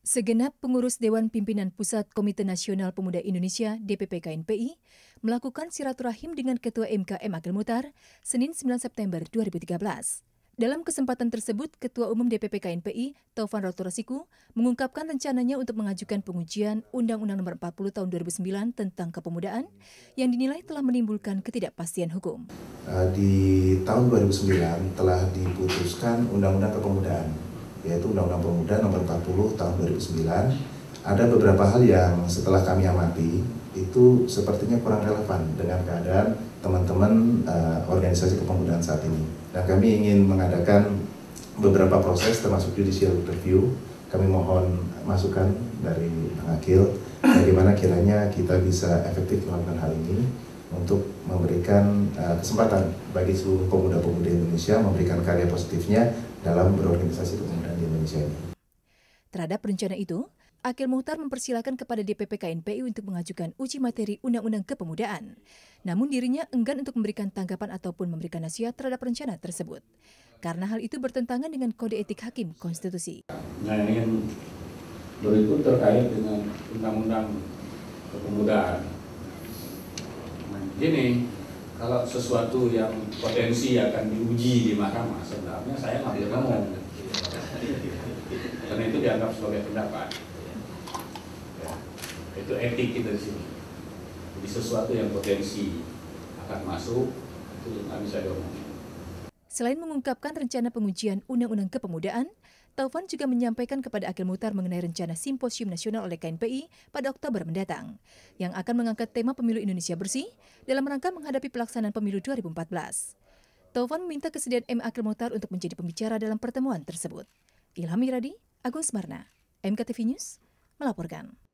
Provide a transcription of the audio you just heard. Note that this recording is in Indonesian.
Segenap pengurus Dewan Pimpinan Pusat Komite Nasional Pemuda Indonesia (DPP KNPI) melakukan silaturahim dengan Ketua MK M. Akil Muthar Senin 9 September 2013. Dalam kesempatan tersebut, Ketua Umum DPP KNPI, Taufan Rotorasiku, mengungkapkan rencananya untuk mengajukan pengujian Undang-Undang Nomor 40 Tahun 2009 tentang kepemudaan yang dinilai telah menimbulkan ketidakpastian hukum. Di tahun 2009 telah diputuskan Undang-Undang Kepemudaan, yaitu Undang-Undang Pemuda Nomor 40 Tahun 2009. Ada beberapa hal yang setelah kami amati itu sepertinya kurang relevan dengan keadaan teman-teman organisasi kepemudaan saat ini. Dan kami ingin mengadakan beberapa proses termasuk judicial review. Kami mohon masukan dari Bang Akil bagaimana kiranya kita bisa efektif melakukan hal ini untuk memberikan kesempatan bagi seluruh pemuda-pemudi Indonesia memberikan karya positifnya dalam berorganisasi kepemudaan di Indonesia ini. Terhadap rencana itu, Akil Muthar mempersilahkan kepada DPP KNPI untuk mengajukan uji materi Undang-Undang Kepemudaan. Namun dirinya enggan untuk memberikan tanggapan ataupun memberikan nasihat terhadap rencana tersebut. Karena hal itu bertentangan dengan Kode Etik Hakim Konstitusi. Nah, ini kan berikut terkait dengan Undang-Undang Kepemudaan. Gini, kalau sesuatu yang potensi akan diuji di mahkamah, sebenarnya saya nggak boleh ngomong. Karena itu dianggap sebagai pendapat. Ya, itu etik kita di sini. Jadi sesuatu yang potensi akan masuk, itu nggak bisa diomongin. Selain mengungkapkan rencana pengujian Undang-Undang Kepemudaan, Taufan juga menyampaikan kepada Akil Muthar mengenai rencana simposium nasional oleh KNPI pada Oktober mendatang, yang akan mengangkat tema Pemilu Indonesia Bersih dalam rangka menghadapi pelaksanaan Pemilu 2014. Taufan meminta kesediaan M. Akil Muthar untuk menjadi pembicara dalam pertemuan tersebut. Ilham Iradi, Agus Marna, MKTV News, melaporkan.